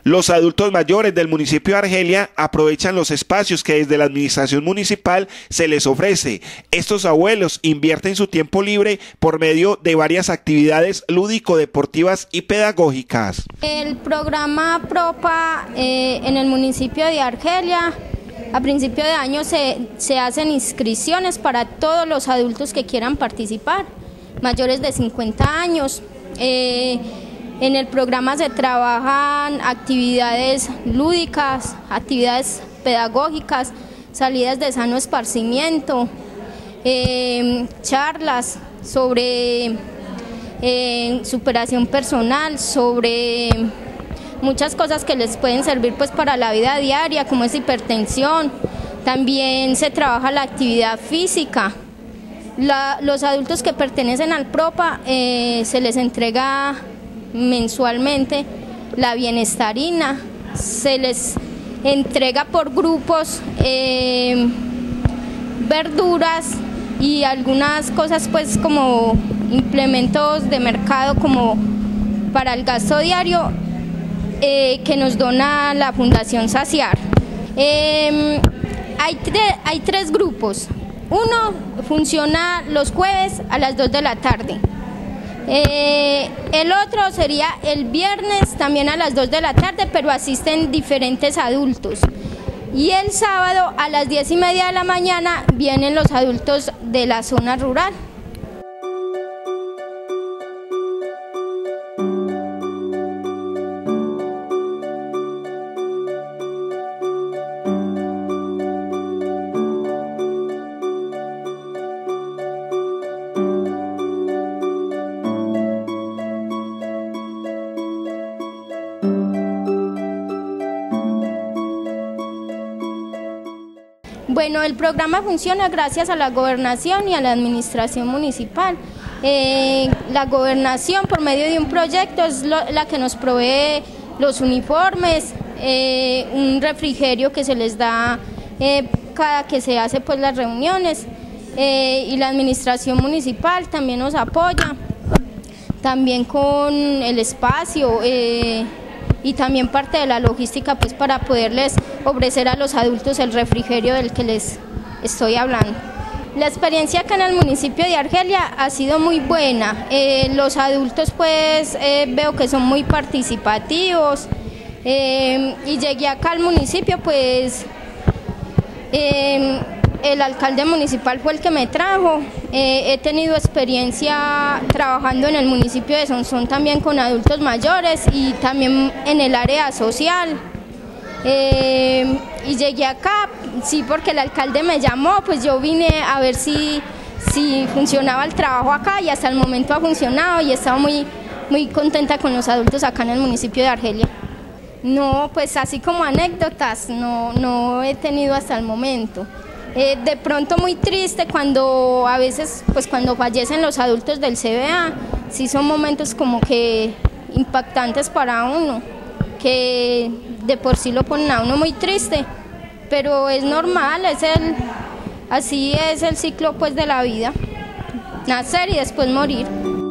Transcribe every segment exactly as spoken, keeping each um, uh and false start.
Los adultos mayores del municipio de Argelia aprovechan los espacios que desde la administración municipal se les ofrece. Estos abuelos invierten su tiempo libre por medio de varias actividades lúdico-deportivas y pedagógicas. El programa PROPA eh, en el municipio de Argelia, a principio de año se, se hacen inscripciones para todos los adultos que quieran participar, mayores de cincuenta años. Eh, En el programa se trabajan actividades lúdicas, actividades pedagógicas, salidas de sano esparcimiento, eh, charlas sobre eh, superación personal, sobre muchas cosas que les pueden servir pues para la vida diaria, como es hipertensión. También se trabaja la actividad física. La, los adultos que pertenecen al PROPA eh, se les entrega mensualmente la bienestarina, se les entrega por grupos eh, verduras y algunas cosas pues como implementos de mercado como para el gasto diario eh, que nos dona la Fundación Saciar. Eh, hay, hay tres grupos, uno funciona los jueves a las dos de la tarde. Eh, el otro sería el viernes también a las dos de la tarde, pero asisten diferentes adultos. Y el sábado a las diez y media de la mañana vienen los adultos de la zona rural. Bueno, el programa funciona gracias a la gobernación y a la administración municipal. Eh, la gobernación, por medio de un proyecto, es lo, la que nos provee los uniformes, eh, un refrigerio que se les da eh, cada que se hace pues las reuniones, eh, y la administración municipal también nos apoya, también con el espacio, eh, y también parte de la logística pues para poderles ofrecer a los adultos el refrigerio del que les estoy hablando. La experiencia acá en el municipio de Argelia ha sido muy buena. Eh, los adultos pues eh, veo que son muy participativos, eh, y llegué acá al municipio pues eh, el alcalde municipal fue el que me trajo. Eh, he tenido experiencia trabajando en el municipio de Sonsón también con adultos mayores y también en el área social. Eh, y llegué acá, sí, porque el alcalde me llamó, pues yo vine a ver si, si funcionaba el trabajo acá y hasta el momento ha funcionado y he estado muy, muy contenta con los adultos acá en el municipio de Argelia. No, pues así como anécdotas no, no he tenido hasta el momento. Eh, de pronto muy triste cuando a veces, pues cuando fallecen los adultos del C V A, sí son momentos como que impactantes para uno, que de por sí lo ponen a uno muy triste, pero es normal, es el, así es el ciclo pues de la vida, nacer y después morir.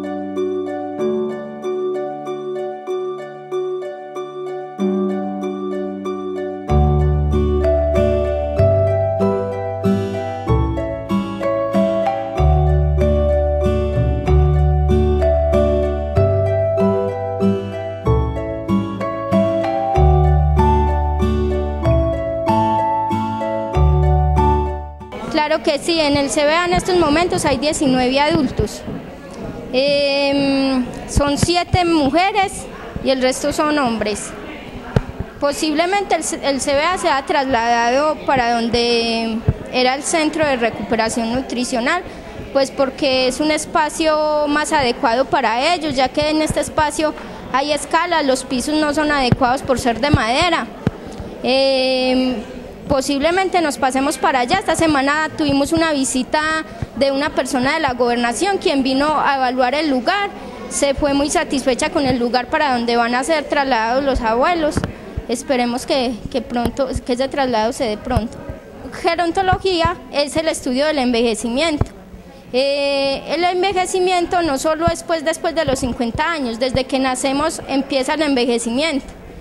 Claro que sí, en el C V A en estos momentos hay diecinueve adultos, eh, son siete mujeres y el resto son hombres. Posiblemente el, el C V A se ha trasladado para donde era el centro de recuperación nutricional, pues porque es un espacio más adecuado para ellos, ya que en este espacio hay escalas, los pisos no son adecuados por ser de madera. Eh, Posiblemente nos pasemos para allá. Esta semana tuvimos una visita de una persona de la gobernación quien vino a evaluar el lugar, se fue muy satisfecha con el lugar para donde van a ser trasladados los abuelos. Esperemos que, que, pronto, que ese traslado se dé pronto. Gerontología es el estudio del envejecimiento. Eh, el envejecimiento no solo es pues después de los cincuenta años, desde que nacemos empieza el envejecimiento.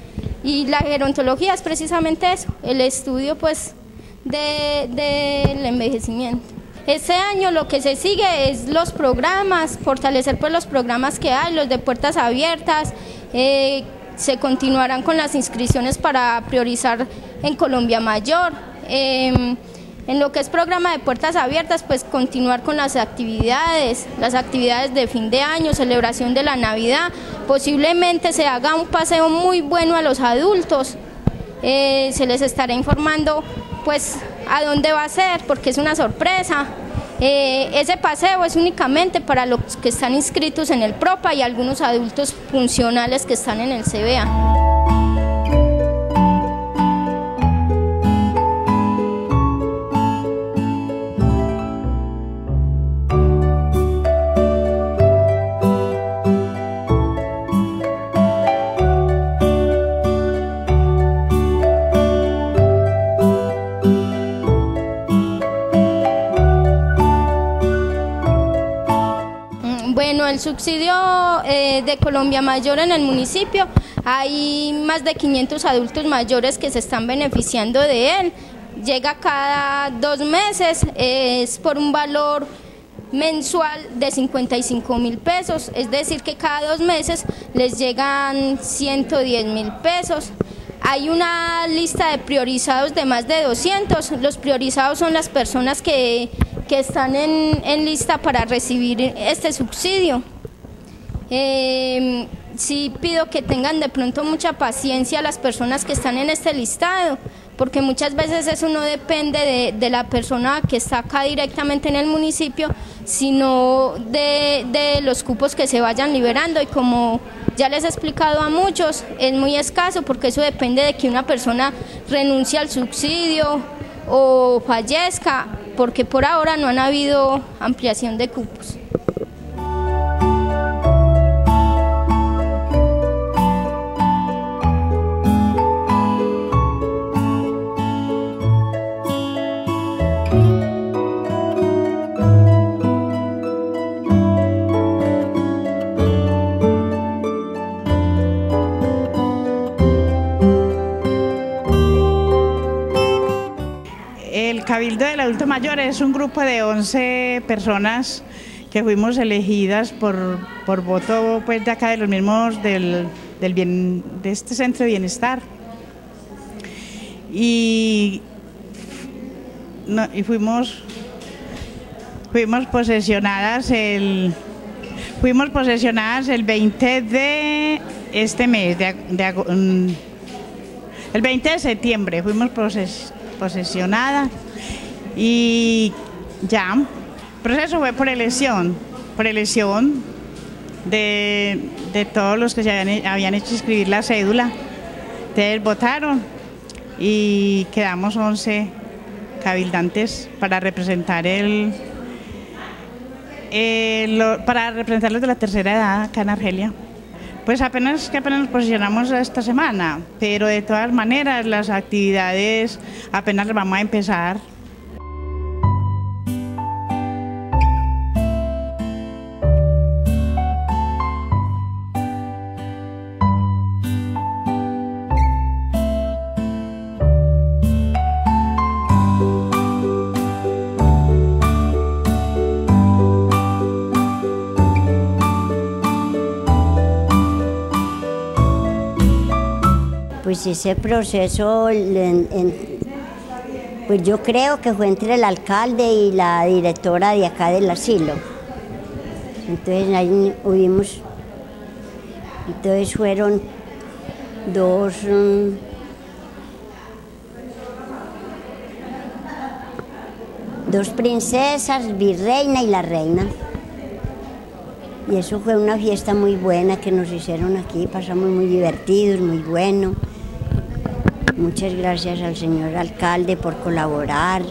Y la gerontología es precisamente eso, el estudio pues de, del envejecimiento. Este año lo que se sigue es los programas, fortalecer pues los programas que hay, los de puertas abiertas, eh, se continuarán con las inscripciones para priorizar en Colombia Mayor. Eh, en lo que es programa de puertas abiertas, pues continuar con las actividades, las actividades de fin de año, celebración de la Navidad, posiblemente se haga un paseo muy bueno a los adultos, eh, se les estará informando pues a dónde va a ser, porque es una sorpresa. Eh, ese paseo es únicamente para los que están inscritos en el PROPA y algunos adultos funcionales que están en el C B A. Bueno, el subsidio eh, de Colombia Mayor en el municipio, hay más de quinientos adultos mayores que se están beneficiando de él. Llega cada dos meses, eh, es por un valor mensual de cincuenta y cinco mil pesos, es decir que cada dos meses les llegan ciento diez mil pesos. Hay una lista de priorizados de más de doscientos, los priorizados son las personas que, que están en, en lista para recibir este subsidio. Eh, sí pido que tengan de pronto mucha paciencia las personas que están en este listado, porque muchas veces eso no depende de, de la persona que está acá directamente en el municipio, sino de, de los cupos que se vayan liberando, y como ya les he explicado a muchos, es muy escaso porque eso depende de que una persona renuncie al subsidio o fallezca, porque por ahora no han habido ampliación de cupos. El Cabildo del Adulto Mayor es un grupo de once personas que fuimos elegidas por, por voto pues, de acá de los mismos del, del bien, de este centro de bienestar. Y, no, y fuimos, fuimos posesionadas el fuimos posesionadas el veinte de este mes, de, de, el veinte de septiembre fuimos posesionadas. posesionada y ya, el proceso fue por elección, por elección de, de todos los que se habían, habían hecho inscribir la cédula. Ustedes votaron y quedamos once cabildantes para representar el, el para representar los de la tercera edad acá en Argelia. Pues apenas que apenas nos posicionamos esta semana, pero de todas maneras las actividades apenas las vamos a empezar. Pues ese proceso, en, en, pues yo creo que fue entre el alcalde y la directora de acá del asilo. Entonces ahí hubimos, entonces fueron dos, um, dos princesas, virreina y la reina. Y eso fue una fiesta muy buena que nos hicieron aquí, pasamos muy divertidos, muy bueno. Muchas gracias al señor alcalde por colaborar.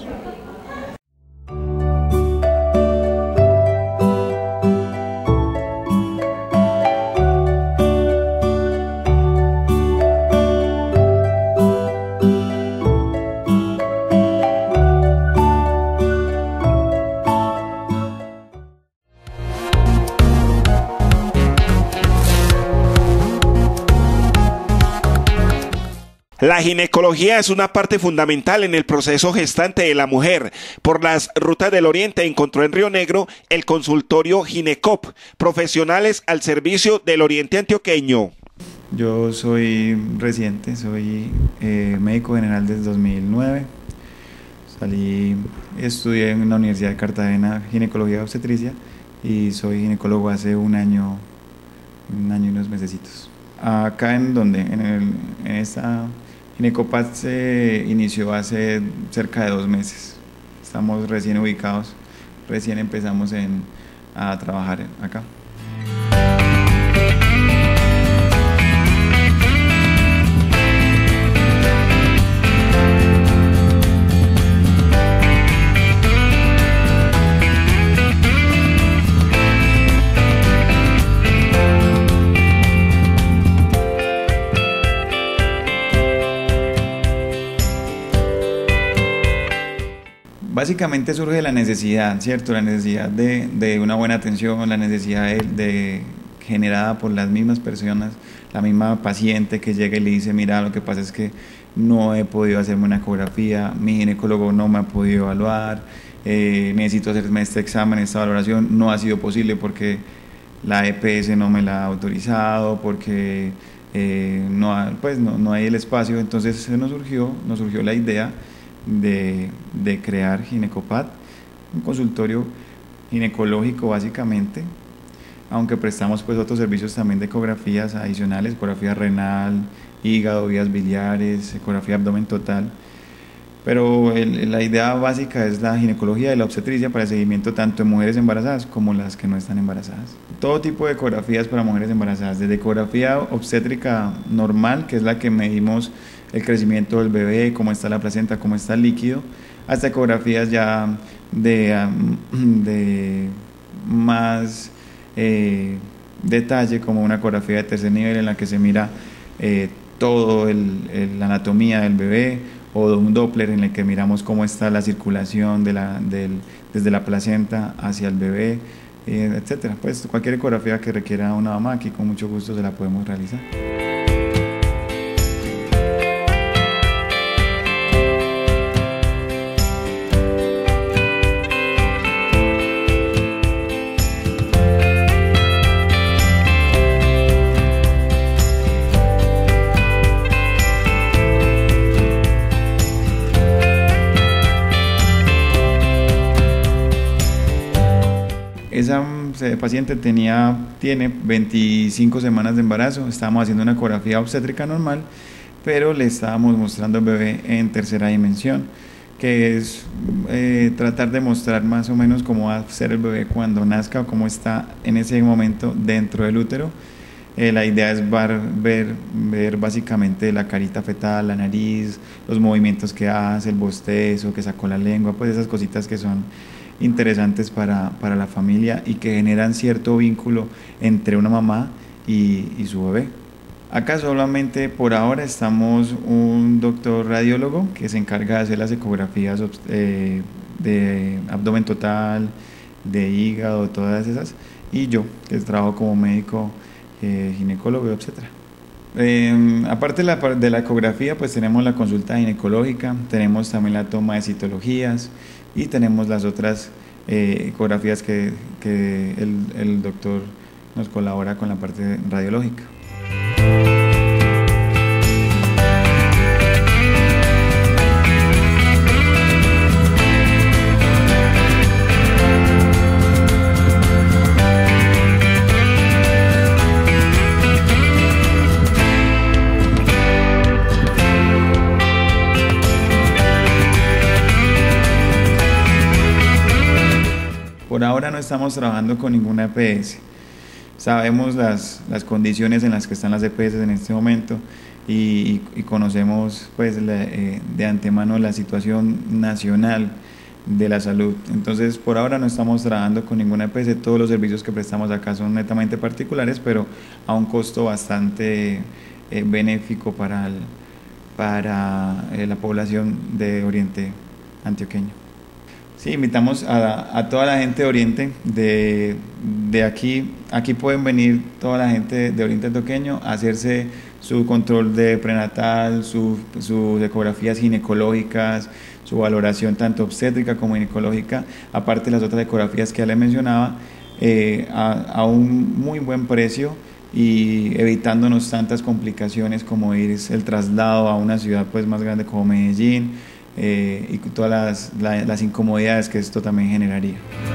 La ginecología es una parte fundamental en el proceso gestante de la mujer. Por las rutas del Oriente encontró en Río Negro el consultorio Ginecop, profesionales al servicio del Oriente antioqueño. Yo soy residente, soy eh, médico general desde dos mil nueve. Salí, estudié en la Universidad de Cartagena ginecología y obstetricia y soy ginecólogo hace un año, un año y unos mesecitos. Acá en donde, en, el, en esta Ginecopat se inició hace cerca de dos meses. Estamos recién ubicados, recién empezamos en, a trabajar acá. Básicamente surge la necesidad, ¿cierto? La necesidad de, de una buena atención, la necesidad de, de, generada por las mismas personas, la misma paciente que llega y le dice, mira, lo que pasa es que no he podido hacerme una ecografía, mi ginecólogo no me ha podido evaluar, eh, necesito hacerme este examen, esta valoración, no ha sido posible porque la E P S no me la ha autorizado, porque eh, no, ha, pues no, no hay el espacio. Entonces se nos surgió, nos surgió la idea De, de crear Ginecopat, un consultorio ginecológico básicamente, aunque prestamos pues otros servicios también de ecografías adicionales, ecografía renal, hígado, vías biliares, ecografía abdomen total, pero el, la idea básica es la ginecología y la obstetricia para el seguimiento tanto de mujeres embarazadas como las que no están embarazadas. Todo tipo de ecografías para mujeres embarazadas, desde ecografía obstétrica normal, que es la que medimos el crecimiento del bebé, cómo está la placenta, cómo está el líquido, hasta ecografías ya de, de más eh, detalle, como una ecografía de tercer nivel en la que se mira eh, todo el, el, la anatomía del bebé, o de un Doppler en el que miramos cómo está la circulación de la, del, desde la placenta hacia el bebé, eh, etcétera. Pues cualquier ecografía que requiera una mamá, aquí con mucho gusto se la podemos realizar. Esa paciente tenía, tiene veinticinco semanas de embarazo, estábamos haciendo una ecografía obstétrica normal, pero le estábamos mostrando al bebé en tercera dimensión, que es eh, tratar de mostrar más o menos cómo va a ser el bebé cuando nazca o cómo está en ese momento dentro del útero. Eh, la idea es ver, ver, ver básicamente la carita fetal, la nariz, los movimientos que hace, el bostezo, que sacó la lengua, pues esas cositas que son interesantes para, para la familia y que generan cierto vínculo entre una mamá y, y su bebé. Acá solamente por ahora estamos un doctor radiólogo que se encarga de hacer las ecografías eh, de abdomen total, de hígado, todas esas, y yo, que trabajo como médico eh, ginecólogo, etcétera. Eh, aparte de la, de la ecografía, pues tenemos la consulta ginecológica, tenemos también la toma de citologías y tenemos las otras eh, ecografías que, que el, el doctor nos colabora con la parte radiológica. Por ahora no estamos trabajando con ninguna E P S. Sabemos las, las condiciones en las que están las E P S en este momento y, y, y conocemos pues, la, eh, de antemano la situación nacional de la salud. Entonces, por ahora no estamos trabajando con ninguna E P S. Todos los servicios que prestamos acá son netamente particulares, pero a un costo bastante eh, benéfico para, el, para eh, la población de Oriente Antioqueño. Sí, invitamos a, a toda la gente de Oriente, de, de aquí, aquí pueden venir toda la gente de Oriente Antioqueño a hacerse su control de prenatal, su, sus ecografías ginecológicas, su valoración tanto obstétrica como ginecológica, aparte de las otras ecografías que ya les mencionaba, eh, a, a un muy buen precio y evitándonos tantas complicaciones como ir el traslado a una ciudad pues más grande como Medellín, eh, y todas las, la, las incomodidades que esto también generaría.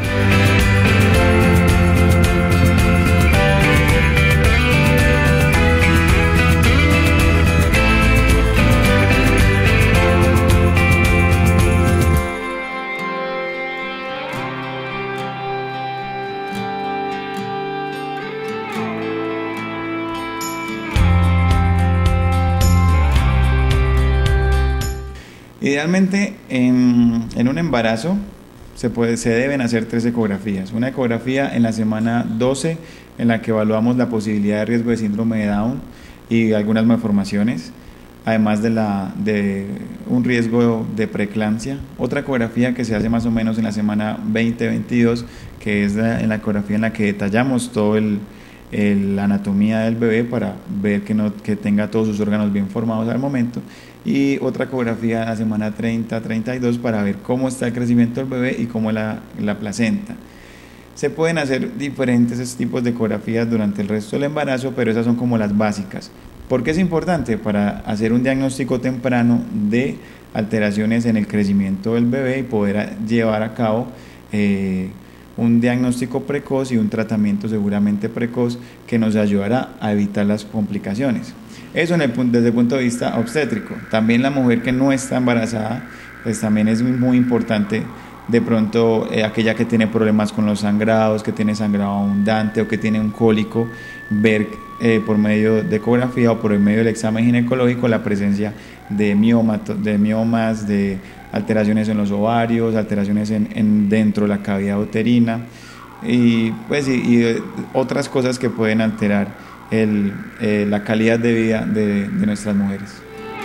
Idealmente, en, en un embarazo se, puede, se deben hacer tres ecografías. Una ecografía en la semana doce, en la que evaluamos la posibilidad de riesgo de síndrome de Down y algunas malformaciones, además de, la, de un riesgo de preeclampsia. Otra ecografía que se hace más o menos en la semana veinte veintidós, que es la, en la ecografía en la que detallamos todo el, el, la anatomía del bebé para ver que, no, que tenga todos sus órganos bien formados al momento. Y otra ecografía en la semana treinta treinta y dos para ver cómo está el crecimiento del bebé y cómo es la, la placenta. Se pueden hacer diferentes tipos de ecografías durante el resto del embarazo, pero esas son como las básicas. ¿Por qué es importante? Para hacer un diagnóstico temprano de alteraciones en el crecimiento del bebé y poder llevar a cabo eh, un diagnóstico precoz y un tratamiento seguramente precoz que nos ayudará a evitar las complicaciones. Eso en el, desde el punto de vista obstétrico. También la mujer que no está embarazada, pues también es muy importante, de pronto eh, aquella que tiene problemas con los sangrados, que tiene sangrado abundante o que tiene un cólico, ver eh, por medio de ecografía o por medio del examen ginecológico la presencia de, mioma, de miomas, de alteraciones en los ovarios, alteraciones en, en dentro de la cavidad uterina y, pues, y, y otras cosas que pueden alterar El, eh, la calidad de vida de, de nuestras mujeres.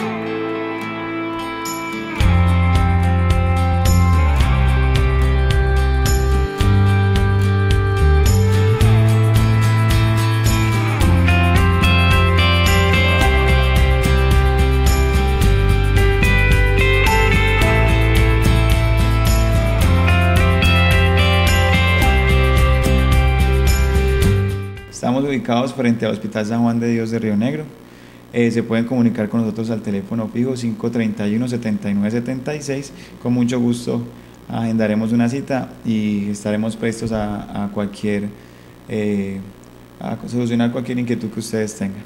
Estamos ubicados frente al Hospital San Juan de Dios de Río Negro. Eh, se pueden comunicar con nosotros al teléfono fijo cinco treinta y uno, setenta y nueve setenta y seis. Con mucho gusto agendaremos una cita y estaremos prestos a, a cualquier eh, a solucionar cualquier inquietud que ustedes tengan.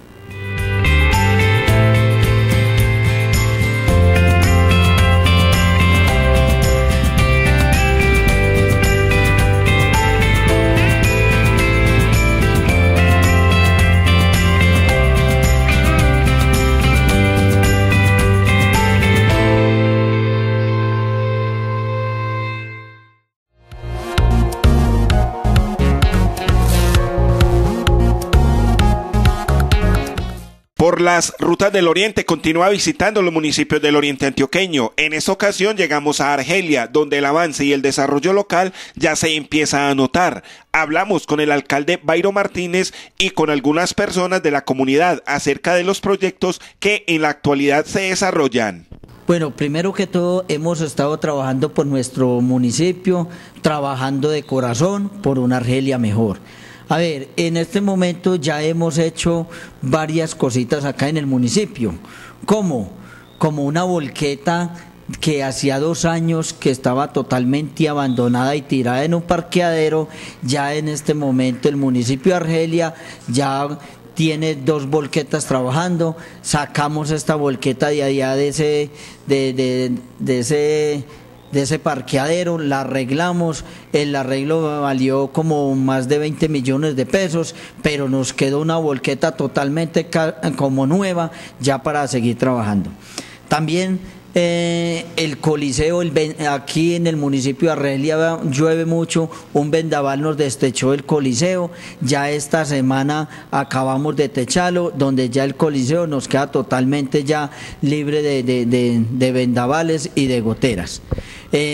Por las rutas del Oriente continúa visitando los municipios del Oriente Antioqueño. En esta ocasión llegamos a Argelia, donde el avance y el desarrollo local ya se empieza a notar. Hablamos con el alcalde Bayro Martínez y con algunas personas de la comunidad acerca de los proyectos que en la actualidad se desarrollan. Bueno, primero que todo hemos estado trabajando por nuestro municipio, trabajando de corazón por una Argelia mejor. A ver, en este momento ya hemos hecho varias cositas acá en el municipio. ¿Cómo? Como una volqueta que hacía dos años que estaba totalmente abandonada y tirada en un parqueadero. Ya en este momento el municipio de Argelia ya tiene dos volquetas trabajando. Sacamos esta volqueta de allá de ese, de, de, de ese de ese parqueadero, la arreglamos, el arreglo valió como más de veinte millones de pesos, pero nos quedó una volqueta totalmente como nueva ya para seguir trabajando. También eh, el coliseo, el, aquí en el municipio de Argelia llueve mucho, un vendaval nos destechó el coliseo, ya esta semana acabamos de techarlo, donde ya el coliseo nos queda totalmente ya libre de, de, de, de vendavales y de goteras. Eh,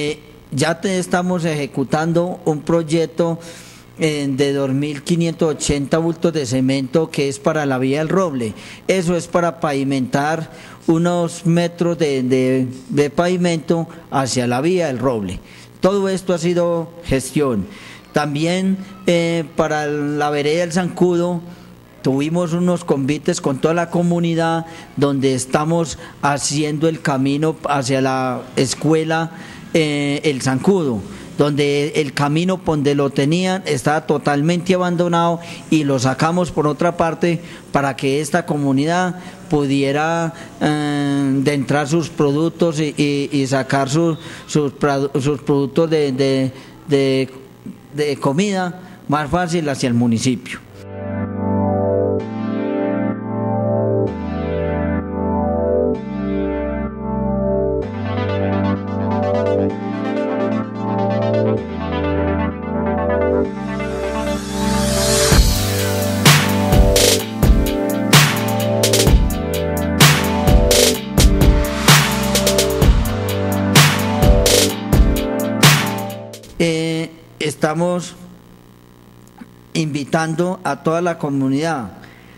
ya te estamos ejecutando un proyecto eh, de dos mil quinientos ochenta bultos de cemento que es para la vía del Roble. Eso es para pavimentar unos metros de, de, de pavimento hacia la vía del Roble. Todo esto ha sido gestión. También eh, para la vereda del Zancudo tuvimos unos convites con toda la comunidad donde estamos haciendo el camino hacia la escuela eh, El Zancudo, donde el camino donde lo tenían estaba totalmente abandonado y lo sacamos por otra parte para que esta comunidad pudiera eh, de entrar sus productos y, y, y sacar sus, sus, sus productos de, de, de, de comida más fácil hacia el municipio. Eh, estamos invitando a toda la comunidad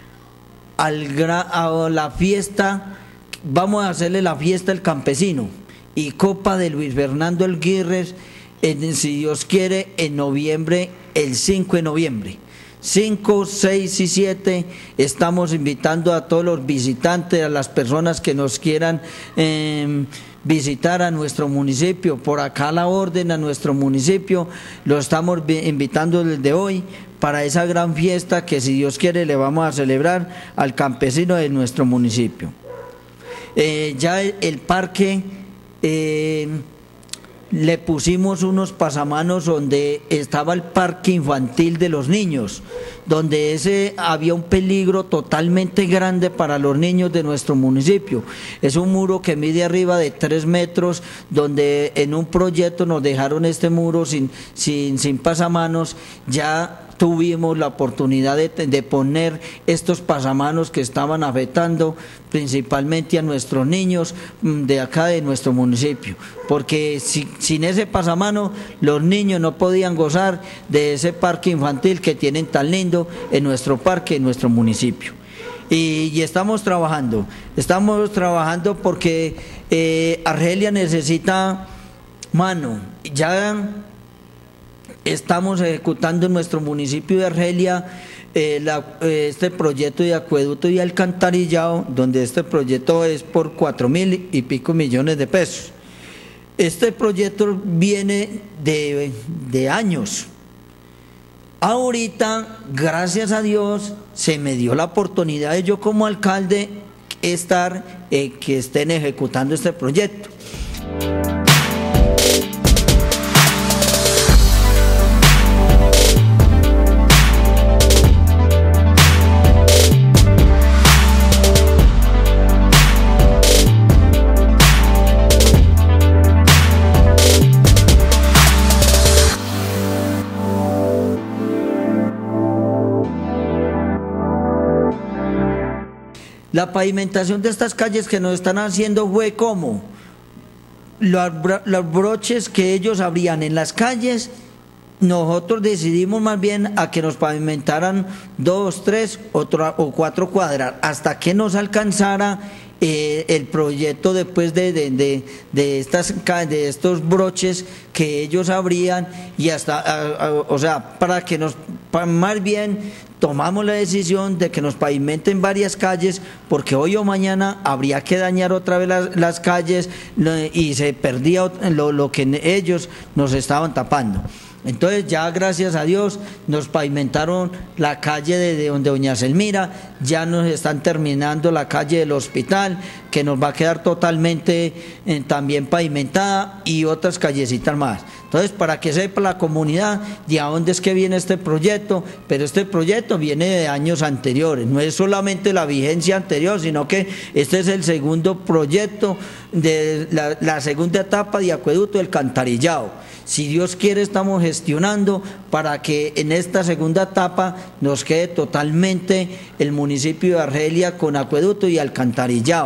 al gra- a la fiesta. Vamos a hacerle la fiesta al campesino y copa de Luis Fernando Elguirres, en, si Dios quiere, en noviembre, el cinco de noviembre. cinco, seis y siete estamos invitando a todos los visitantes, a las personas que nos quieran eh, visitar a nuestro municipio. Por acá la orden a nuestro municipio, lo estamos invitando desde hoy para esa gran fiesta que, si Dios quiere, le vamos a celebrar al campesino de nuestro municipio. Eh, ya el, el parque eh, le pusimos unos pasamanos donde estaba el parque infantil de los niños, donde ese había un peligro totalmente grande para los niños de nuestro municipio. Es un muro que mide arriba de tres metros, donde en un proyecto nos dejaron este muro sin, sin, sin pasamanos. Ya tuvimos la oportunidad de, de poner estos pasamanos que estaban afectando principalmente a nuestros niños de acá de nuestro municipio, porque si, sin ese pasamano los niños no podían gozar de ese parque infantil que tienen tan lindo en nuestro parque, en nuestro municipio. Y, y estamos trabajando, estamos trabajando porque eh, Argelia necesita mano. Ya estamos ejecutando en nuestro municipio de Argelia eh, la, eh, este proyecto de acueducto y alcantarillado, donde este proyecto es por cuatro mil y pico millones de pesos. Este proyecto viene de, de años. Ahorita, gracias a Dios, se me dio la oportunidad de yo como alcalde estar, eh, que estén ejecutando este proyecto. La pavimentación de estas calles que nos están haciendo fue como los, los broches que ellos abrían en las calles. Nosotros decidimos más bien a que nos pavimentaran dos, tres otro, o cuatro cuadras hasta que nos alcanzara eh, el proyecto después de, de, de, de, estas, de estos broches que ellos abrían, y hasta, a, a, o sea, para que nos, para más bien tomamos la decisión de que nos pavimenten varias calles, porque hoy o mañana habría que dañar otra vez las, las calles y se perdía lo, lo que ellos nos estaban tapando. Entonces ya gracias a Dios nos pavimentaron la calle de, de donde doña Selmira, ya nos están terminando la calle del hospital, que nos va a quedar totalmente eh, también pavimentada, y otras callecitas más. Entonces, para que sepa la comunidad de a dónde es que viene este proyecto, pero este proyecto viene de años anteriores, no es solamente la vigencia anterior, sino que este es el segundo proyecto de la, la segunda etapa de acueducto del alcantarillado. Si Dios quiere, estamos gestionando para que en esta segunda etapa nos quede totalmente el municipio de Argelia con acueducto y alcantarillado.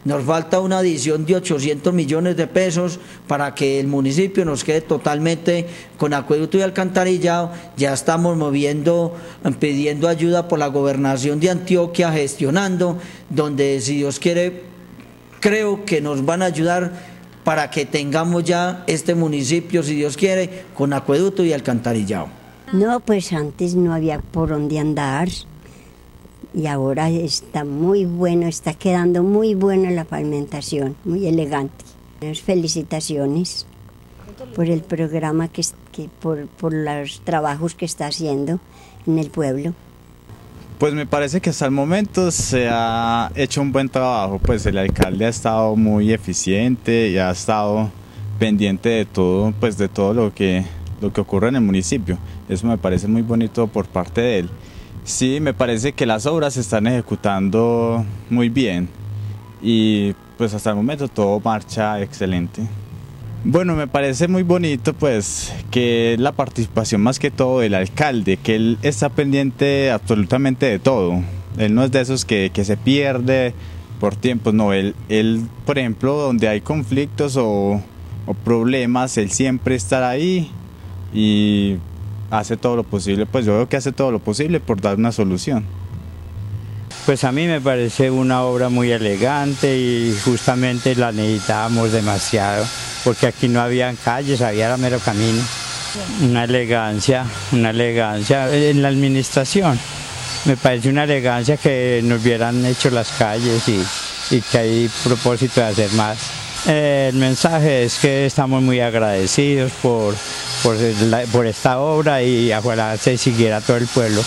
Nos falta una adición de ochocientos millones de pesos para que el municipio nos quede totalmente con acueducto y alcantarillado. Ya estamos moviendo, pidiendo ayuda por la gobernación de Antioquia, gestionando, donde si Dios quiere, creo que nos van a ayudar para que tengamos ya este municipio, si Dios quiere, con acueducto y alcantarillado. No, pues antes no había por dónde andar y ahora está muy bueno, está quedando muy buena la pavimentación, muy elegante. Felicitaciones por el programa, que, que por, por los trabajos que está haciendo en el pueblo. Pues me parece que hasta el momento se ha hecho un buen trabajo, pues el alcalde ha estado muy eficiente y ha estado pendiente de todo, pues de todo lo que, lo que ocurre en el municipio. Eso me parece muy bonito por parte de él. Sí, me parece que las obras se están ejecutando muy bien y pues hasta el momento todo marcha excelente. Bueno, me parece muy bonito pues que la participación más que todo del alcalde, que él está pendiente absolutamente de todo. Él no es de esos que, que se pierde por tiempos, no, él, él por ejemplo, donde hay conflictos o, o problemas, él siempre está ahí y hace todo lo posible, pues yo veo que hace todo lo posible por dar una solución. Pues a mí me parece una obra muy elegante y justamente la necesitábamos demasiado, porque aquí no habían calles, había el mero camino. Una elegancia, una elegancia en la administración. Me parece una elegancia que nos hubieran hecho las calles y, y que hay propósito de hacer más. Eh, el mensaje es que estamos muy agradecidos por, por, la, por esta obra y ojalá se siguiera todo el pueblo.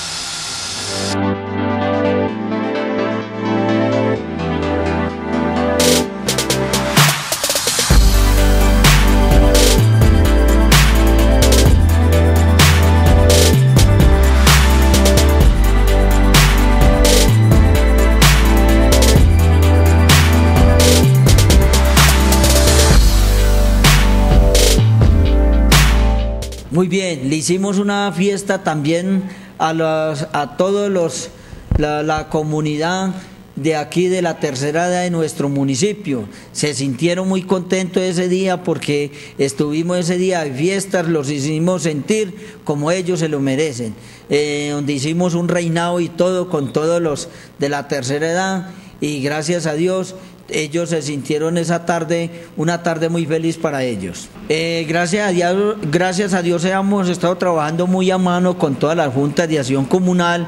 Muy bien, le hicimos una fiesta también a, los, a todos los, la, la comunidad de aquí de la tercera edad de nuestro municipio. Se sintieron muy contentos ese día porque estuvimos ese día de fiestas, los hicimos sentir como ellos se lo merecen, eh, donde hicimos un reinado y todo con todos los de la tercera edad y gracias a Dios ellos se sintieron esa tarde, una tarde muy feliz para ellos. Eh, gracias a Dios, gracias a Dios hemos estado trabajando muy a mano con todas las juntas de acción comunal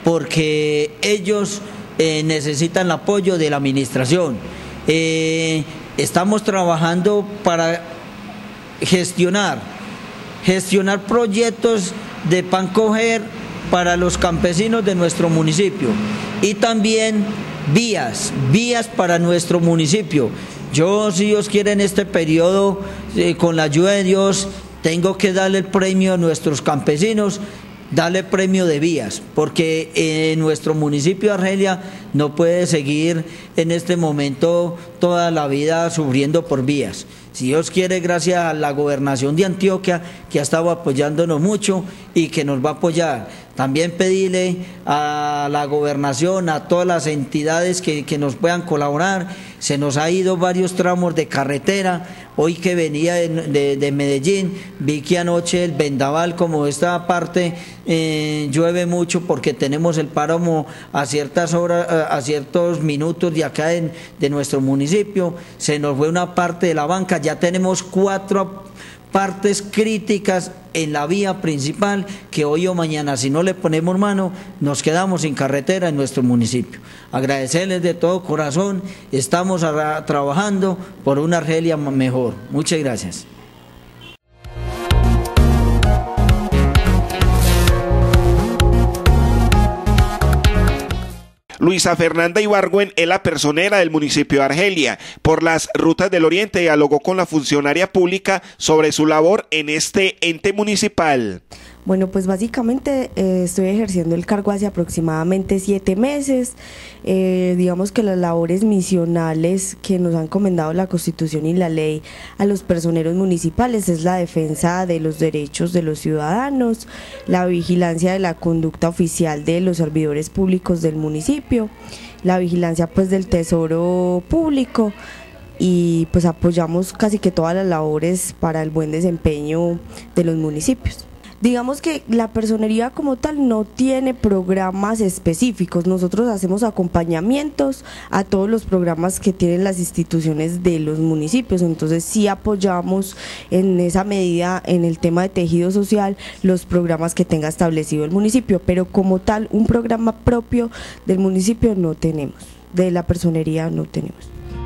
porque ellos eh, necesitan el apoyo de la administración. Eh, estamos trabajando para gestionar, gestionar proyectos de pan coger para los campesinos de nuestro municipio y también vías, vías para nuestro municipio. Yo, si Dios quiere, en este periodo, eh, con la ayuda de Dios, tengo que darle el premio a nuestros campesinos, darle premio de vías, porque en nuestro municipio de Argelia no puede seguir en este momento toda la vida sufriendo por vías. Si Dios quiere, gracias a la gobernación de Antioquia, que ha estado apoyándonos mucho y que nos va a apoyar. También pedirle a la gobernación, a todas las entidades que, que nos puedan colaborar. Se nos ha ido varios tramos de carretera. Hoy que venía de, de, de Medellín, vi que anoche el vendaval, como esta parte eh, llueve mucho porque tenemos el páramo a ciertas horas, a ciertos minutos de acá en, de nuestro municipio. Se nos fue una parte de la banca, ya tenemos cuatro partes críticas en la vía principal que hoy o mañana, si no le ponemos mano, nos quedamos sin carretera en nuestro municipio. Agradecerles de todo corazón, estamos a, trabajando por una Argelia mejor. Muchas gracias. Luisa Fernanda Ibargüen es la personera del municipio de Argelia. Por las rutas del Oriente dialogó con la funcionaria pública sobre su labor en este ente municipal. Bueno, pues básicamente eh, estoy ejerciendo el cargo hace aproximadamente siete meses. Eh, digamos que las labores misionales que nos han encomendado la Constitución y la ley a los personeros municipales es la defensa de los derechos de los ciudadanos, la vigilancia de la conducta oficial de los servidores públicos del municipio, la vigilancia pues del tesoro público, y pues apoyamos casi que todas las labores para el buen desempeño de los municipios. Digamos que la personería como tal no tiene programas específicos, nosotros hacemos acompañamientos a todos los programas que tienen las instituciones de los municipios, entonces sí apoyamos en esa medida en el tema de tejido social los programas que tenga establecido el municipio, pero como tal un programa propio del municipio no tenemos, de la personería no tenemos.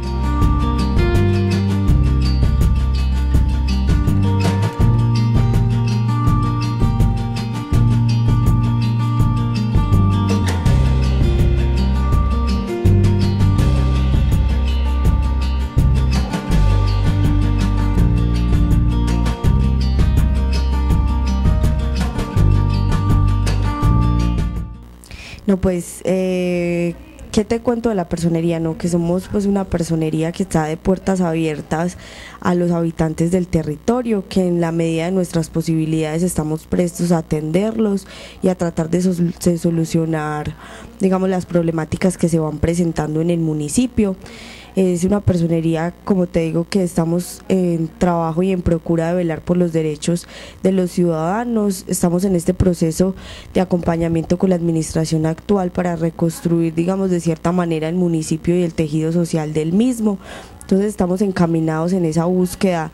No, pues, eh, ¿qué te cuento de la personería? No, que somos pues una personería que está de puertas abiertas a los habitantes del territorio, que en la medida de nuestras posibilidades estamos prestos a atenderlos y a tratar de, sol de solucionar, digamos, las problemáticas que se van presentando en el municipio. Es una personería, como te digo, que estamos en trabajo y en procura de velar por los derechos de los ciudadanos. Estamos en este proceso de acompañamiento con la administración actual para reconstruir, digamos, de cierta manera el municipio y el tejido social del mismo. Entonces estamos encaminados en esa búsqueda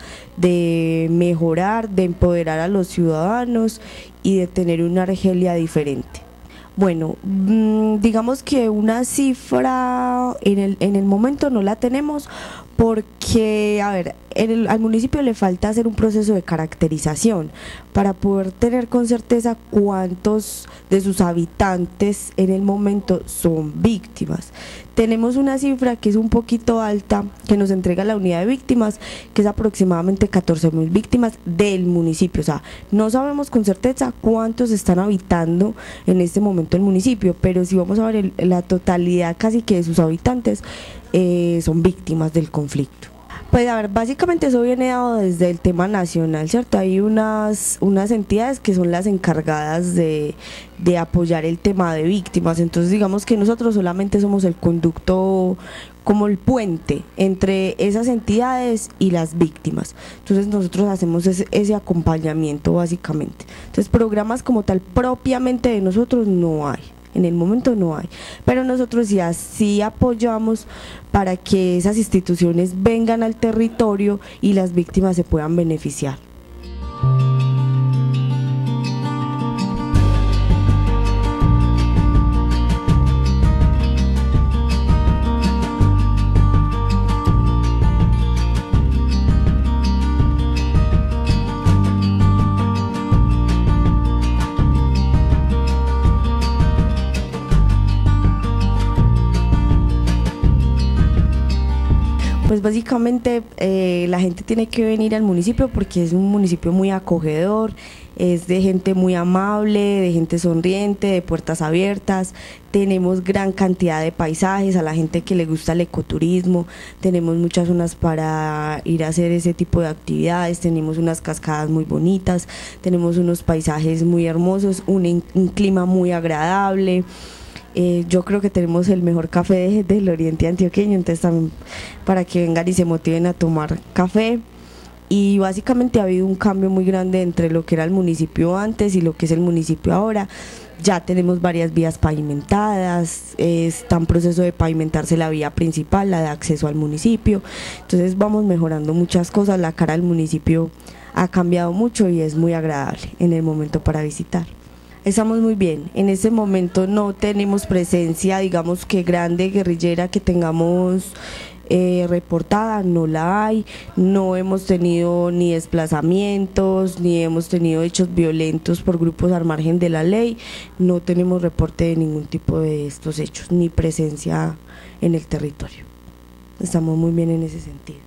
de mejorar, de empoderar a los ciudadanos y de tener una Argelia diferente. Bueno, digamos que una cifra en el, en el momento no la tenemos porque, a ver, en el, al municipio le falta hacer un proceso de caracterización para poder tener con certeza cuántos de sus habitantes en el momento son víctimas. Tenemos una cifra que es un poquito alta, que nos entrega la unidad de víctimas, que es aproximadamente catorce mil víctimas del municipio. O sea, no sabemos con certeza cuántos están habitando en este momento el municipio, pero si vamos a ver el, la totalidad casi que de sus habitantes eh, son víctimas del conflicto. Pues a ver, básicamente eso viene dado desde el tema nacional, ¿cierto? Hay unas, unas entidades que son las encargadas de, de apoyar el tema de víctimas, entonces digamos que nosotros solamente somos el conducto, como el puente entre esas entidades y las víctimas, entonces nosotros hacemos ese, ese acompañamiento básicamente. Entonces programas como tal propiamente de nosotros no hay. En el momento no hay, pero nosotros ya sí apoyamos para que esas instituciones vengan al territorio y las víctimas se puedan beneficiar. Pues básicamente eh, la gente tiene que venir al municipio porque es un municipio muy acogedor, es de gente muy amable, de gente sonriente, de puertas abiertas. Tenemos gran cantidad de paisajes, a la gente que le gusta el ecoturismo, tenemos muchas zonas para ir a hacer ese tipo de actividades, tenemos unas cascadas muy bonitas, tenemos unos paisajes muy hermosos, un, un clima muy agradable. Eh, yo creo que tenemos el mejor café de, del oriente antioqueño, entonces también para que vengan y se motiven a tomar café. Y básicamente ha habido un cambio muy grande entre lo que era el municipio antes y lo que es el municipio ahora. Ya tenemos varias vías pavimentadas, eh, está en proceso de pavimentarse la vía principal, la de acceso al municipio, entonces vamos mejorando muchas cosas, la cara del municipio ha cambiado mucho y es muy agradable en el momento para visitar. Estamos muy bien, en este momento no tenemos presencia, digamos que grande, guerrillera, que tengamos eh, reportada, no la hay, no hemos tenido ni desplazamientos, ni hemos tenido hechos violentos por grupos al margen de la ley, no tenemos reporte de ningún tipo de estos hechos, ni presencia en el territorio. Estamos muy bien en ese sentido.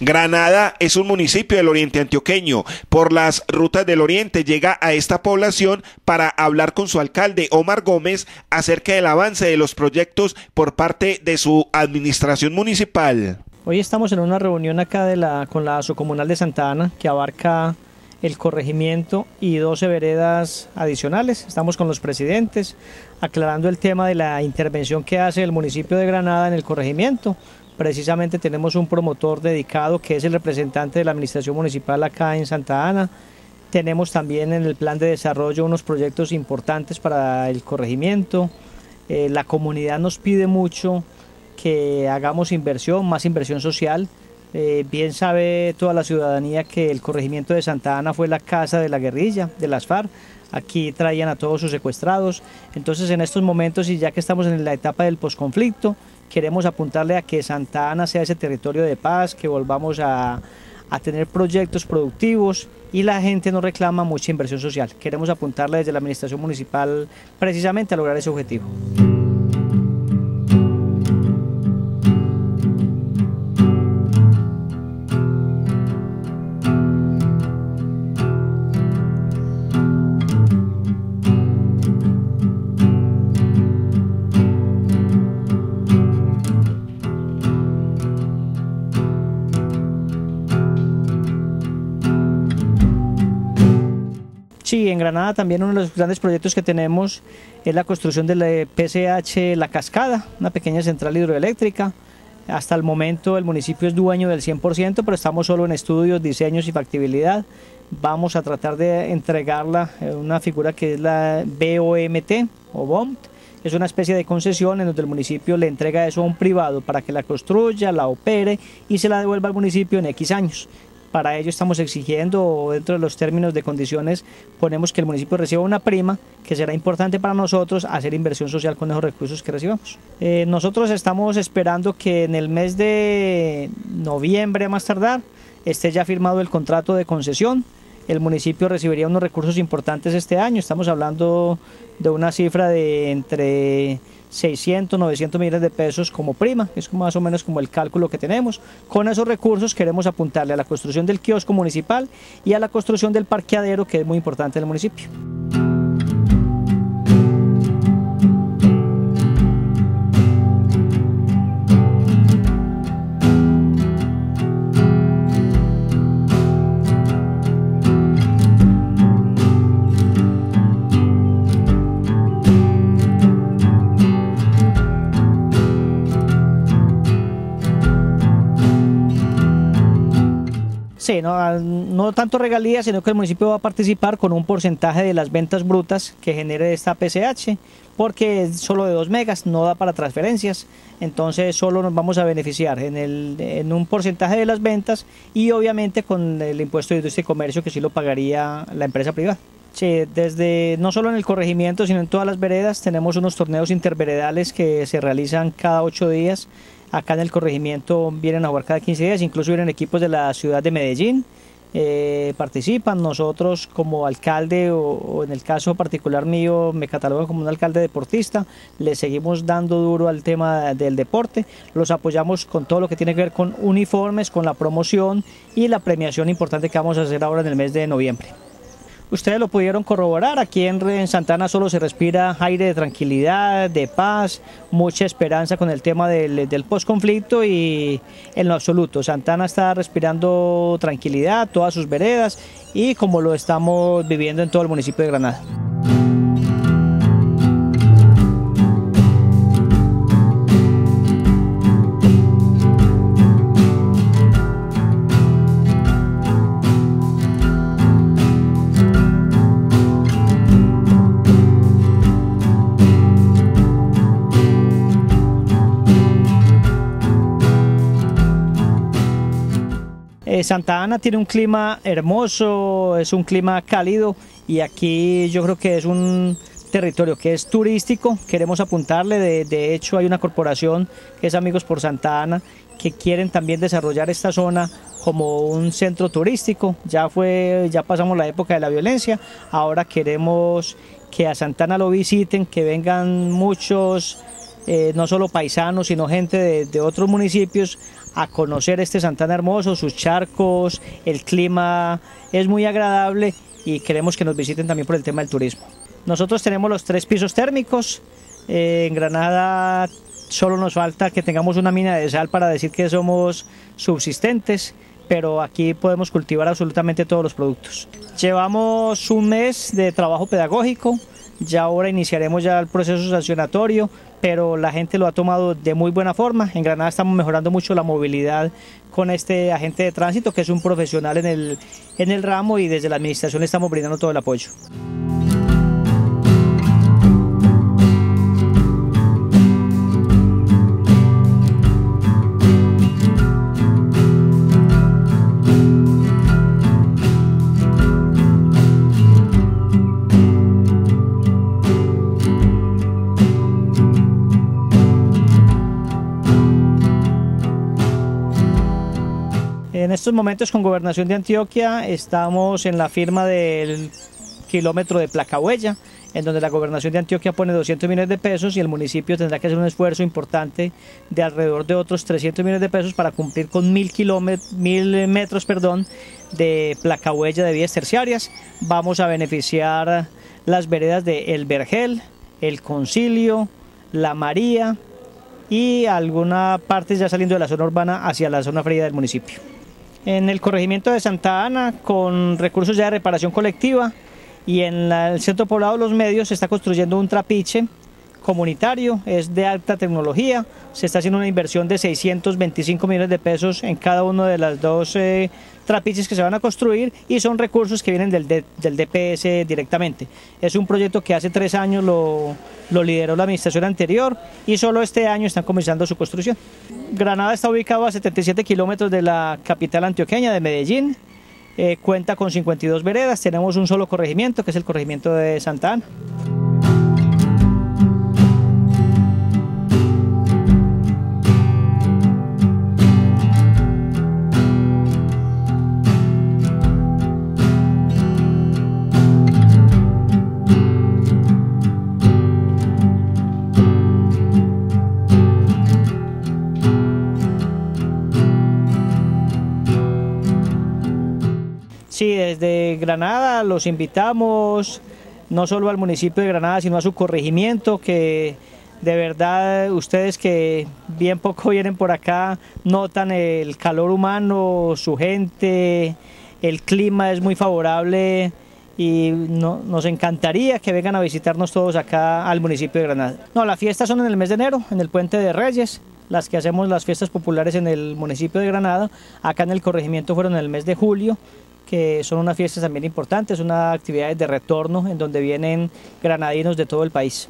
Granada es un municipio del oriente antioqueño. Por las rutas del oriente llega a esta población para hablar con su alcalde Omar Gómez acerca del avance de los proyectos por parte de su administración municipal. Hoy estamos en una reunión acá de la, con la Asocomunal de Santa Ana que abarca el corregimiento y doce veredas adicionales. Estamos con los presidentes aclarando el tema de la intervención que hace el municipio de Granada en el corregimiento. Precisamente tenemos un promotor dedicado que es el representante de la administración municipal acá en Santa Ana. Tenemos también en el plan de desarrollo unos proyectos importantes para el corregimiento. Eh, la comunidad nos pide mucho que hagamos inversión, más inversión social. Eh, bien sabe toda la ciudadanía que el corregimiento de Santa Ana fue la casa de la guerrilla, de las FARC. Aquí traían a todos sus secuestrados. Entonces en estos momentos, y ya que estamos en la etapa del posconflicto, queremos apuntarle a que Santa Ana sea ese territorio de paz, que volvamos a, a tener proyectos productivos y la gente nos reclama mucha inversión social. Queremos apuntarle desde la administración municipal precisamente a lograr ese objetivo. Sí, en Granada también uno de los grandes proyectos que tenemos es la construcción de la P C H La Cascada, una pequeña central hidroeléctrica. Hasta el momento el municipio es dueño del cien por ciento, pero estamos solo en estudios, diseños y factibilidad. Vamos a tratar de entregarla en una figura que es la B O M T o B O M T. Es una especie de concesión en donde el municipio le entrega eso a un privado para que la construya, la opere y se la devuelva al municipio en X años. Para ello estamos exigiendo, dentro de los términos de condiciones, ponemos que el municipio reciba una prima, que será importante para nosotros hacer inversión social con esos recursos que recibamos. Eh, nosotros estamos esperando que en el mes de noviembre, a más tardar, esté ya firmado el contrato de concesión. El municipio recibiría unos recursos importantes este año. Estamos hablando de una cifra de entre seiscientos, novecientos millones de pesos como prima, es más o menos como el cálculo que tenemos. Con esos recursos queremos apuntarle a la construcción del kiosco municipal y a la construcción del parqueadero, que es muy importante en el municipio. Sí, no, no tanto regalías, sino que el municipio va a participar con un porcentaje de las ventas brutas que genere esta P C H, porque es solo de dos megas, no da para transferencias, entonces solo nos vamos a beneficiar en, el, en un porcentaje de las ventas y obviamente con el impuesto de industria y comercio que sí lo pagaría la empresa privada. Sí, desde, no solo en el corregimiento, sino en todas las veredas tenemos unos torneos interveredales que se realizan cada ocho días. Acá en el corregimiento vienen a jugar cada quince días, incluso vienen equipos de la ciudad de Medellín, eh, participan. Nosotros como alcalde, o, o en el caso particular mío, me catalogan como un alcalde deportista, le seguimos dando duro al tema del deporte, los apoyamos con todo lo que tiene que ver con uniformes, con la promoción y la premiación importante que vamos a hacer ahora en el mes de noviembre. Ustedes lo pudieron corroborar, aquí en, en Santa Ana solo se respira aire de tranquilidad, de paz, mucha esperanza con el tema del, del posconflicto y en lo absoluto, Santa Ana está respirando tranquilidad, todas sus veredas y como lo estamos viviendo en todo el municipio de Granada. Santa Ana tiene un clima hermoso, es un clima cálido y aquí yo creo que es un territorio que es turístico, queremos apuntarle, de, de hecho hay una corporación que es Amigos por Santa Ana que quieren también desarrollar esta zona como un centro turístico. Ya fue, ya pasamos la época de la violencia, ahora queremos que a Santa Ana lo visiten, que vengan muchos eh, no solo paisanos, sino gente de, de otros municipios, a conocer este Santa Ana hermoso, sus charcos, el clima es muy agradable y queremos que nos visiten también por el tema del turismo. Nosotros tenemos los tres pisos térmicos, eh, en Granada solo nos falta que tengamos una mina de sal para decir que somos subsistentes, pero aquí podemos cultivar absolutamente todos los productos. Llevamos un mes de trabajo pedagógico, ya ahora iniciaremos ya el proceso sancionatorio, pero la gente lo ha tomado de muy buena forma. En Granada estamos mejorando mucho la movilidad con este agente de tránsito, que es un profesional en el, en el ramo, y desde la administración le estamos brindando todo el apoyo. En estos momentos con Gobernación de Antioquia estamos en la firma del kilómetro de Placahuella, en donde la Gobernación de Antioquia pone doscientos millones de pesos y el municipio tendrá que hacer un esfuerzo importante de alrededor de otros trescientos millones de pesos para cumplir con mil, kilómetros, mil metros perdón, de Placahuella de vías terciarias. Vamos a beneficiar las veredas de El Vergel, El Concilio, La María y alguna parte ya saliendo de la zona urbana hacia la zona fría del municipio. En el corregimiento de Santa Ana, con recursos ya de reparación colectiva, y en la, el centro poblado de Los Medios se está construyendo un trapiche comunitario, es de alta tecnología, se está haciendo una inversión de seiscientos veinticinco millones de pesos en cada uno de las dos eh, trapiches que se van a construir, y son recursos que vienen del, D, del D P S directamente. Es un proyecto que hace tres años lo, lo lideró la administración anterior y solo este año están comenzando su construcción. Granada está ubicado a setenta y siete kilómetros de la capital antioqueña, de Medellín, eh, cuenta con cincuenta y dos veredas, tenemos un solo corregimiento que es el corregimiento de Santa Ana. Sí, desde Granada los invitamos, no solo al municipio de Granada, sino a su corregimiento, que de verdad ustedes que bien poco vienen por acá, notan el calor humano, su gente, el clima es muy favorable y no, nos encantaría que vengan a visitarnos todos acá al municipio de Granada. No, las fiestas son en el mes de enero, en el Puente de Reyes, las que hacemos las fiestas populares en el municipio de Granada, acá en el corregimiento fueron en el mes de julio, que son unas fiestas también importantes, unas actividades de retorno en donde vienen granadinos de todo el país.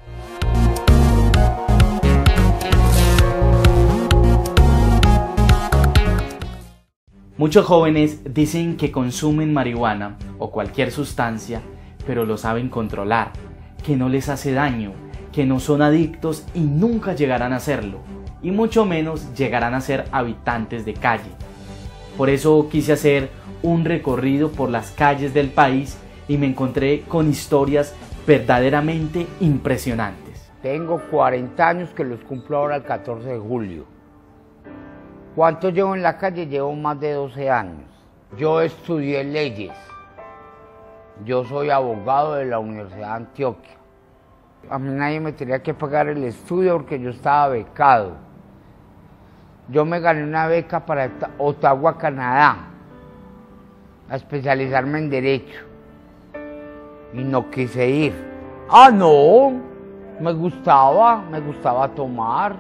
Muchos jóvenes dicen que consumen marihuana o cualquier sustancia, pero lo saben controlar, que no les hace daño, que no son adictos y nunca llegarán a serlo, y mucho menos llegarán a ser habitantes de calle. Por eso quise hacer un recorrido por las calles del país y me encontré con historias verdaderamente impresionantes. Tengo cuarenta años que los cumplo ahora el catorce de julio. ¿Cuánto llevo en la calle? Llevo más de doce años. Yo estudié leyes. Yo soy abogado de la Universidad de Antioquia. A mí nadie me tenía que pagar el estudio porque yo estaba becado. Yo me gané una beca para Ottawa, Canadá, a especializarme en Derecho. Y no quise ir. Ah, no, me gustaba, me gustaba tomar.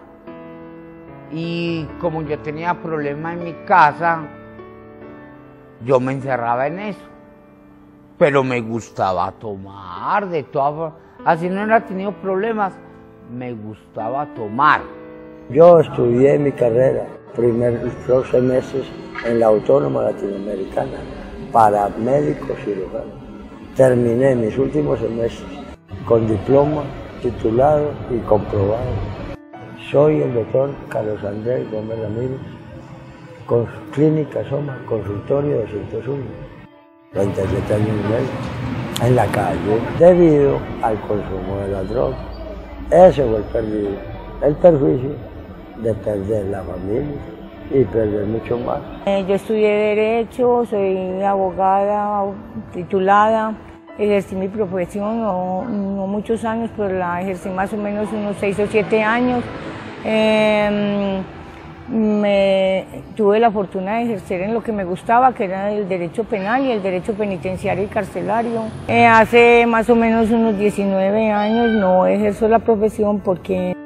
Y como yo tenía problemas en mi casa, yo me encerraba en eso. Pero me gustaba tomar, de todas formas. Así no hubiera tenido problemas, me gustaba tomar. Yo estudié mi carrera, primeros doce meses en la Autónoma Latinoamericana, para médico cirujano. Terminé mis últimos semestres con diploma, titulado y comprobado. Soy el doctor Carlos Andrés Gómez Ramírez, con clínica Soma, consultorio doscientos uno, treinta y siete años y medio, en la calle, debido al consumo de la droga. Ese fue el perdido. el perjuicio de perder la familia y perder mucho más. Eh, yo estudié Derecho, soy abogada titulada, ejercí mi profesión, no, no muchos años, pero la ejercí más o menos unos seis o siete años. Eh, me, tuve la fortuna de ejercer en lo que me gustaba, que era el derecho penal y el derecho penitenciario y carcelario. Eh, hace más o menos unos diecinueve años no ejerzo la profesión porque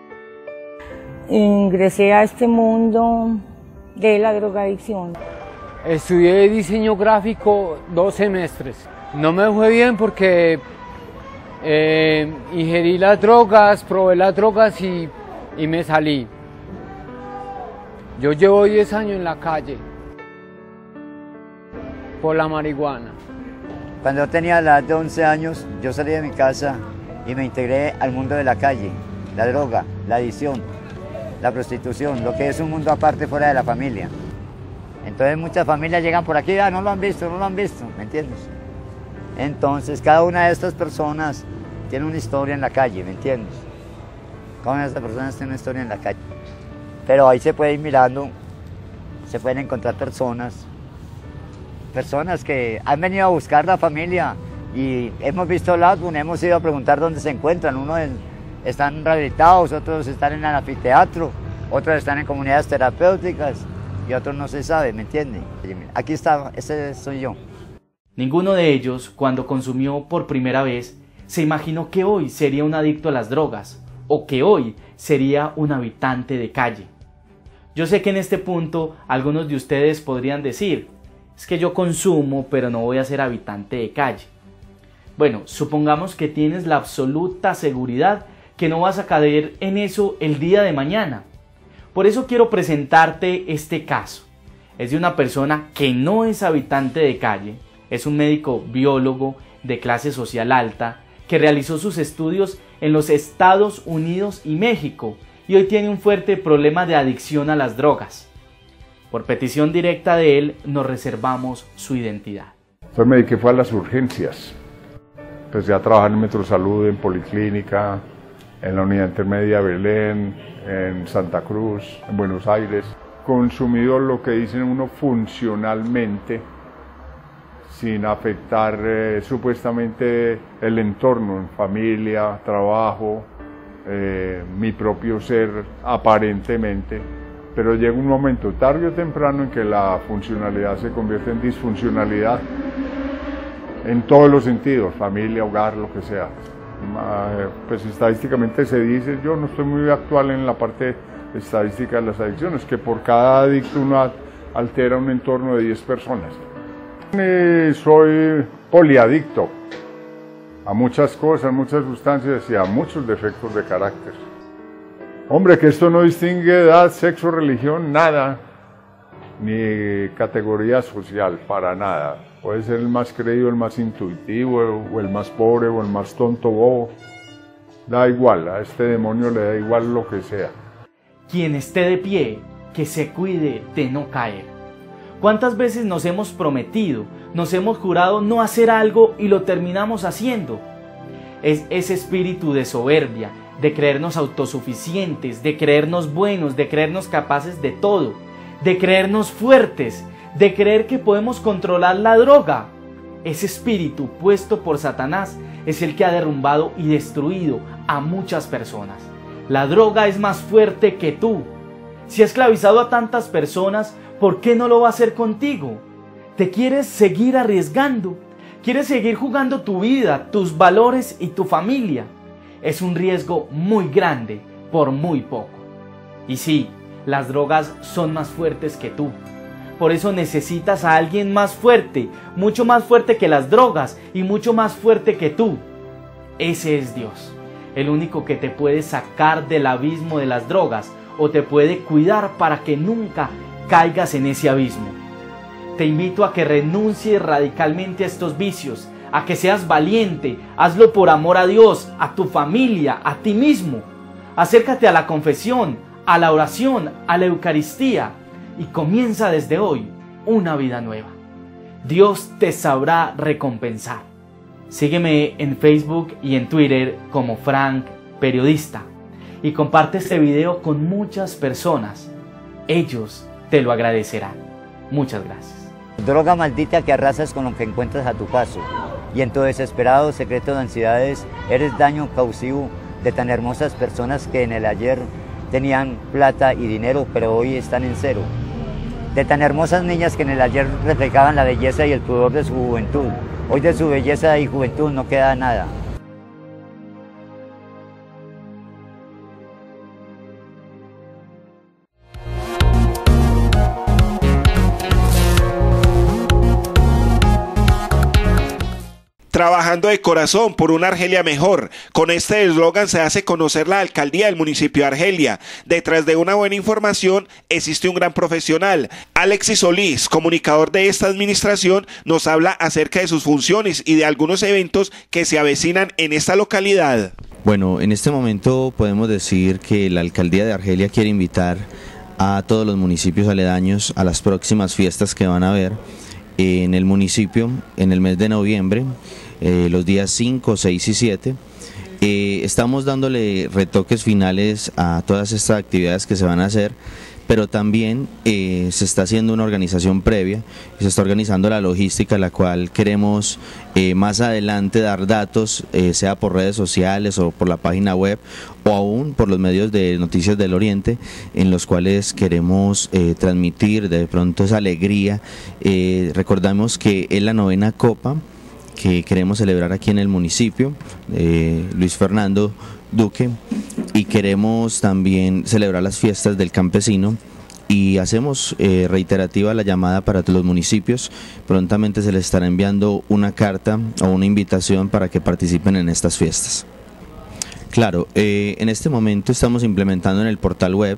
ingresé a este mundo de la drogadicción. Estudié diseño gráfico dos semestres. No me fue bien porque eh, ingerí las drogas, probé las drogas y, y me salí. Yo llevo diez años en la calle por la marihuana. Cuando yo tenía la edad de once años, yo salí de mi casa y me integré al mundo de la calle, la droga, la adicción, la prostitución, lo que es un mundo aparte fuera de la familia. Entonces muchas familias llegan por aquí, ah, no lo han visto, no lo han visto, ¿me entiendes? Entonces cada una de estas personas tiene una historia en la calle, ¿me entiendes? Cada una de estas personas tiene una historia en la calle. Pero ahí se puede ir mirando, se pueden encontrar personas, personas que han venido a buscar la familia y hemos visto el álbum, hemos ido a preguntar dónde se encuentran. Unos están rehabilitados, otros están en el anfiteatro, otros están en comunidades terapéuticas y otros no se sabe, ¿me entiende? Aquí está, ese soy yo. Ninguno de ellos, cuando consumió por primera vez, se imaginó que hoy sería un adicto a las drogas o que hoy sería un habitante de calle. Yo sé que en este punto algunos de ustedes podrían decir, es que yo consumo pero no voy a ser habitante de calle. Bueno, supongamos que tienes la absoluta seguridad que no vas a caer en eso el día de mañana. Por eso quiero presentarte este caso. Es de una persona que no es habitante de calle, es un médico biólogo de clase social alta que realizó sus estudios en los Estados Unidos y México y hoy tiene un fuerte problema de adicción a las drogas. Por petición directa de él nos reservamos su identidad. Entonces me dediqué fue a las urgencias. Empecé a trabajar en Metrosalud, en Policlínica, en la Unidad Intermedia Belén, en Santa Cruz, en Buenos Aires. Consumido lo que dicen uno funcionalmente, sin afectar eh, supuestamente el entorno, familia, trabajo, eh, mi propio ser aparentemente, pero llega un momento tarde o temprano en que la funcionalidad se convierte en disfuncionalidad, en todos los sentidos, familia, hogar, lo que sea. Pues estadísticamente se dice, yo no estoy muy actual en la parte estadística de las adicciones, que por cada adicto uno altera un entorno de diez personas. Eh, soy poliadicto a muchas cosas, muchas sustancias y a muchos defectos de carácter. Hombre, que esto no distingue edad, sexo, religión, nada, ni categoría social, para nada. Puede ser el más creído, el más intuitivo, o el más pobre, o el más tonto, bobo. Da igual, a este demonio le da igual lo que sea. Quien esté de pie, que se cuide de no caer. ¿Cuántas veces nos hemos prometido, nos hemos jurado no hacer algo y lo terminamos haciendo? Es ese espíritu de soberbia, de creernos autosuficientes, de creernos buenos, de creernos capaces de todo, de creernos fuertes, de creer que podemos controlar la droga. Ese espíritu puesto por Satanás es el que ha derrumbado y destruido a muchas personas. La droga es más fuerte que tú. Si ha esclavizado a tantas personas, ¿por qué no lo va a hacer contigo? ¿Te quieres seguir arriesgando? ¿Quieres seguir jugando tu vida, tus valores y tu familia? Es un riesgo muy grande por muy poco. Y sí, las drogas son más fuertes que tú. Por eso necesitas a alguien más fuerte, mucho más fuerte que las drogas y mucho más fuerte que tú. Ese es Dios, el único que te puede sacar del abismo de las drogas o te puede cuidar para que nunca caigas en ese abismo. Te invito a que renuncies radicalmente a estos vicios, a que seas valiente, hazlo por amor a Dios, a tu familia, a ti mismo. Acércate a la confesión, a la oración, a la Eucaristía y comienza desde hoy una vida nueva. Dios te sabrá recompensar. Sígueme en Facebook y en Twitter como Frank Periodista. y comparte este video con muchas personas. Ellos te lo agradecerán. Muchas gracias. Droga maldita que arrasas con lo que encuentras a tu paso, y en tu desesperado secreto de ansiedades eres daño causativo de tan hermosas personas que en el ayer tenían plata y dinero, pero hoy están en cero. De tan hermosas niñas que en el ayer reflejaban la belleza y el pudor de su juventud, hoy de su belleza y juventud no queda nada. Trabajando de corazón por una Argelia mejor. Con este eslogan se hace conocer la alcaldía del municipio de Argelia. Detrás de una buena información existe un gran profesional. Alexis Solís, comunicador de esta administración, nos habla acerca de sus funciones y de algunos eventos que se avecinan en esta localidad. Bueno, en este momento podemos decir que la alcaldía de Argelia quiere invitar a todos los municipios aledaños a las próximas fiestas que van a haber en el municipio en el mes de noviembre, eh, los días cinco, seis y siete. Eh, estamos dándole retoques finales a todas estas actividades que se van a hacer, pero también eh, se está haciendo una organización previa, se está organizando la logística, la cual queremos eh, más adelante dar datos, eh, sea por redes sociales o por la página web o aún por los medios de Noticias del Oriente, en los cuales queremos eh, transmitir de pronto esa alegría. Eh, recordamos que es la novena Copa que queremos celebrar aquí en el municipio, eh, Luis Fernando Duque, y queremos también celebrar las fiestas del campesino y hacemos eh, reiterativa la llamada para todos los municipios. Prontamente se les estará enviando una carta o una invitación para que participen en estas fiestas. Claro, eh, en este momento estamos implementando en el portal web,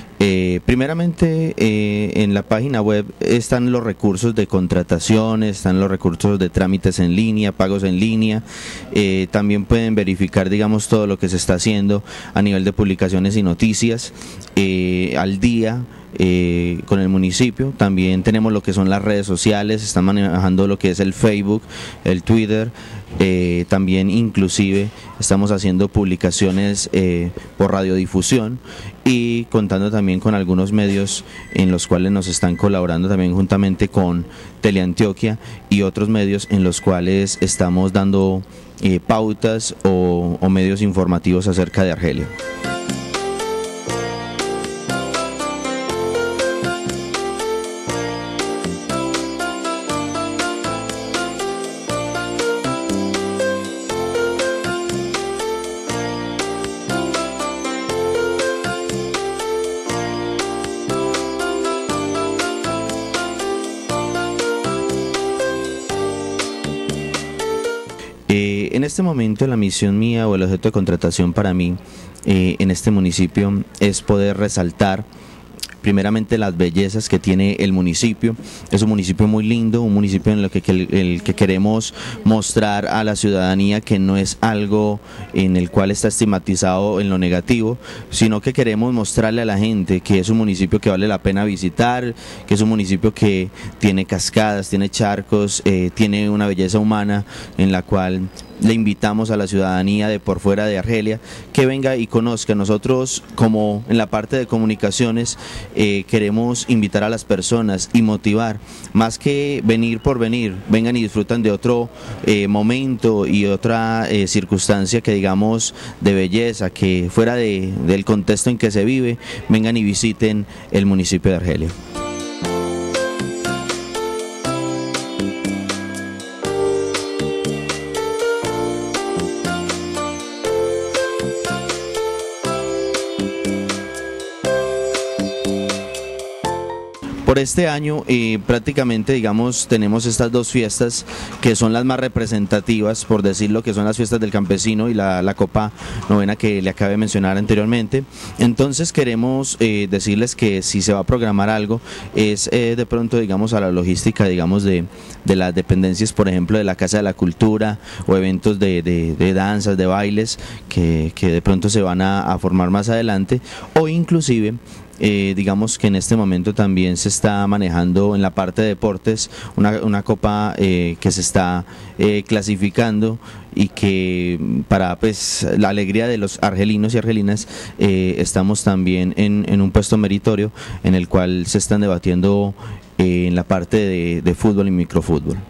eh, primeramente eh, en la página web están los recursos de contratación, están los recursos de trámites en línea, pagos en línea, eh, también pueden verificar, digamos, todo lo que se está haciendo a nivel de publicaciones y noticias eh, al día. Eh, con el municipio. También tenemos lo que son las redes sociales, están manejando lo que es el Facebook, el Twitter, eh, también inclusive estamos haciendo publicaciones eh, por radiodifusión y contando también con algunos medios en los cuales nos están colaborando también juntamente con Teleantioquia y otros medios en los cuales estamos dando eh, pautas o, o medios informativos acerca de Argelia. Eh, en este momento la misión mía o el objeto de contratación para mí eh, en este municipio es poder resaltar primeramente las bellezas que tiene el municipio. Es un municipio muy lindo, un municipio en el que, que, el, el que queremos mostrar a la ciudadanía que no es algo en el cual está estigmatizado en lo negativo, sino que queremos mostrarle a la gente que es un municipio que vale la pena visitar, que es un municipio que tiene cascadas, tiene charcos, eh, tiene una belleza humana en la cual le invitamos a la ciudadanía de por fuera de Argelia que venga y conozca. Nosotros, como en la parte de comunicaciones, eh, queremos invitar a las personas y motivar, más que venir por venir, vengan y disfrutan de otro eh, momento y otra eh, circunstancia que digamos de belleza, que fuera de, del contexto en que se vive, vengan y visiten el municipio de Argelia. Por este año eh, prácticamente digamos tenemos estas dos fiestas que son las más representativas, por decirlo, que son las fiestas del campesino y la, la Copa Novena que le acabé de mencionar anteriormente. Entonces queremos eh, decirles que si se va a programar algo es eh, de pronto digamos a la logística digamos de, de las dependencias, por ejemplo de la Casa de la Cultura o eventos de, de, de danzas, de bailes que, que de pronto se van a, a formar más adelante, o inclusive eh, digamos que en este momento también se está manejando en la parte de deportes una, una copa eh, que se está eh, clasificando y que para pues la alegría de los argelinos y argelinas eh, estamos también en, en un puesto meritorio en el cual se están debatiendo eh, en la parte de, de fútbol y microfútbol.